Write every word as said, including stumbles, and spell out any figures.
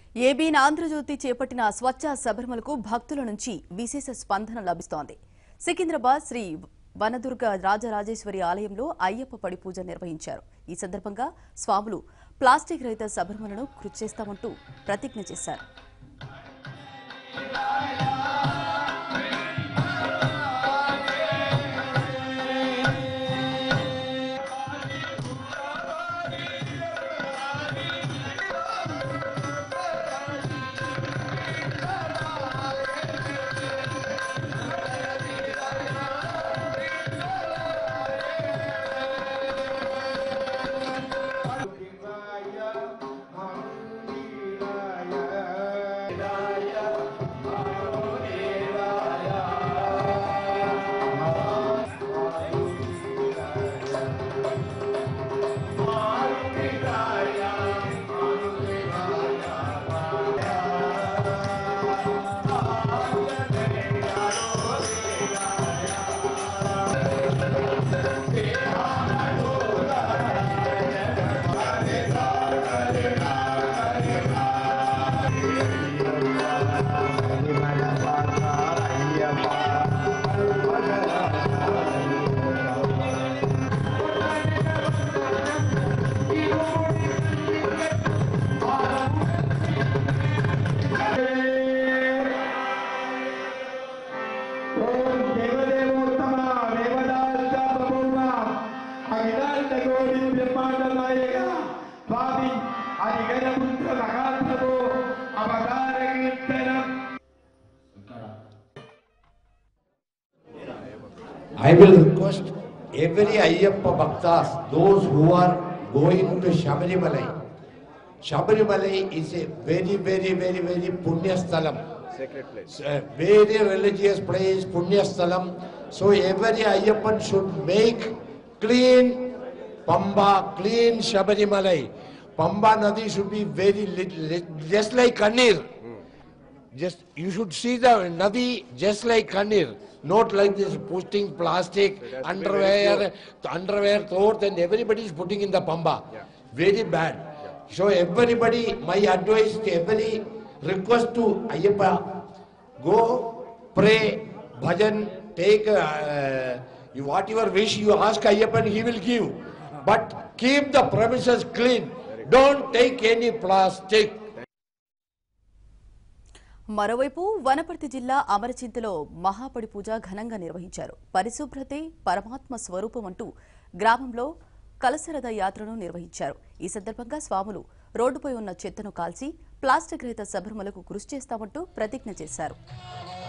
A B N Andhrajyothy చేపట్టిన స్వచ్ఛ శబరిమలకు భక్తుల నుంచి విశేష స్పందన లభిస్తోంది. సికింద్రాబాద్ శ్రీ వనదుర్గ రాజరాజేశ్వరి ఆలయంలో అయ్యప్ప పడి పూజ నిర్వహించారు. ఈ సందర్భంగా స్వాములు ప్లాస్టిక్ రహిత శబరిమలను కృషి చేస్తామంటూ ప్రతిజ్ఞ చేశారు. I will request every Ayyappa Bhaktas, those who are going to Sabarimala. Sabarimala is a very, very, very, very Punya Sthalam. Sacred place. A very religious place, Punya Sthalam. So every Ayyappan should make clean Pamba, clean Sabarimala. Pamba Nadi should be very little, just like Kannir. Hmm. Just you should see the Nadi just like Kannir. Not like this putting plastic, so underwear, underwear, clothes, and everybody is putting in the Pamba. Yeah. Very bad. Yeah. So everybody, my advice to every request to Ayyappa, go pray, bhajan, take uh, you, whatever wish you ask Ayyappa, he will give. But keep the premises clean. Don't take any plastic. మరోవైపు వనపర్తి జిల్లా అమరచింతలో మహాపడి పూజ ఘనంగా నిర్వహించారు. పరిశుభ్రతే పరమాత్మ స్వరూపం అంటూ గ్రామంలో కలశరథ యాత్రను నిర్వహించారు. ఈ సందర్భంగా స్వాములు రోడ్డుపై ఉన్న చెత్తను కాల్చి ప్లాస్టిక్ రహిత శబరిమలకు కృషి చేస్తామంటూ ప్రతిజ్ఞ చేశారు.